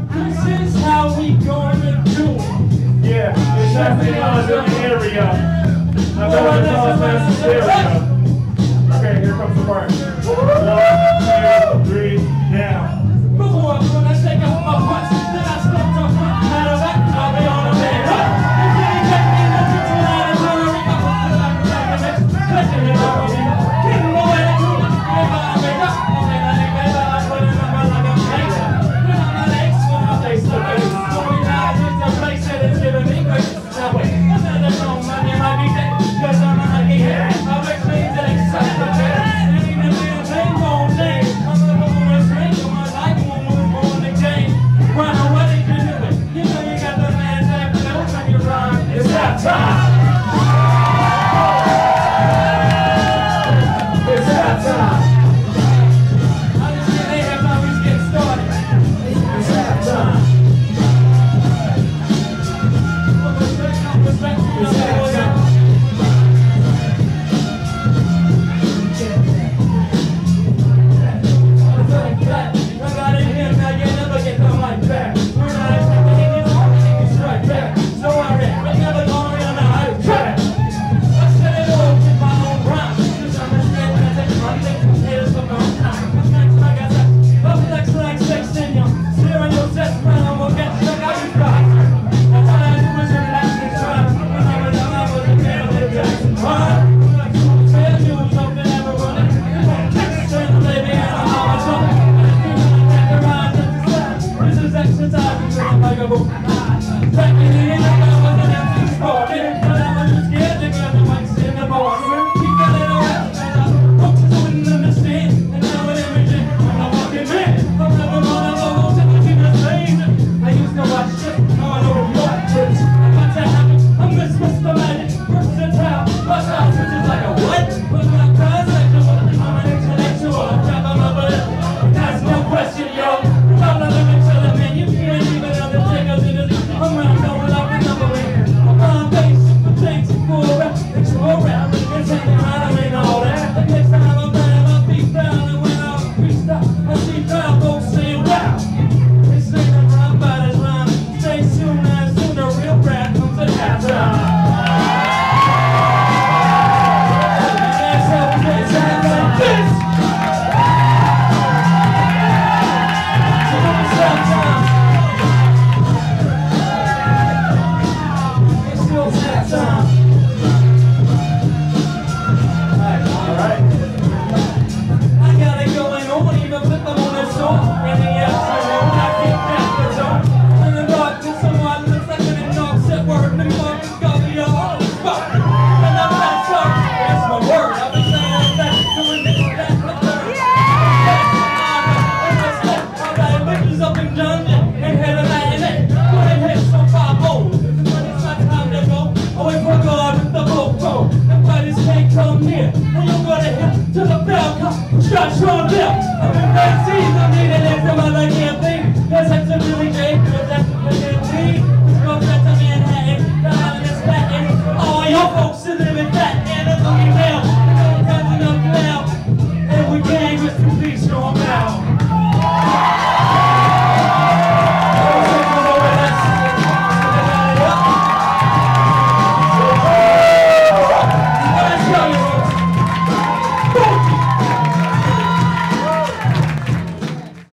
This is how we gonna do it. Yeah, it's definitely us in the area. I know it's all in this area. Okay, here comes the part. 1, 2, 3, now. Before when I take off my punch, then I stop talking. Matter of fact, I'll be on the bed. You can't get me in the kitchen line and hurry up. Letting it all be. Getting more than you. If I make up, okay, I think maybe I put it on my like a face. When I'm not X, when I face the face. Going out is the place that is giving me grace. That way, I'm not the wrong money, might be dead. Cause I'm not like it. I make things that excite the better. Ain't a little thing on name. I'm the one strange on my life. It's that time! It's that time! I just can't have time we get started. It's that time! It's that time! I got it here, now you never get the mic back. We're not expecting you to strike back. So I read, never gonna run out of track. I said it all with my own rhyme. Just understand that I take one thing from haters for my time. I'm next like I said, up next like sex in you. Steering your chest, man, I'm gonna get stuck out your drive. All I do is relax and try. When I was young, I was a man with Jackson. Rhyme. Like you tell you something ever running. You won't text her, baby, and I'm always running. This is exercise, I'm like a book. Back in the end, I was an empty sport. But I was just scared to get the mics in the board. We got it all out, and I couldn't understand. And now with everything, I'm a fucking man. I'm never gonna go to the king's lane. I used to watch shit, now I know what tricks. I'm about to have it, I'm Miss Mr. Magic, versatile. My style switches like a what? But my translation, I'm an intellectual. I'm trapping my butt. That's no question, yo. I'm not living till the man, you can't even understand us in this. I'm around going up and up away. I'm on base, but things go around, it's all around. It's hanging around and all that. The next time I'm down, I'll be down. And when I freestyle, I see crowd folks say, wow. It's ain't a rhyme by this rhyme. Stay soon as soon the real rap comes to halftime. Shut your lip! I'm in that season, needing it from other campaign. That's actually really great.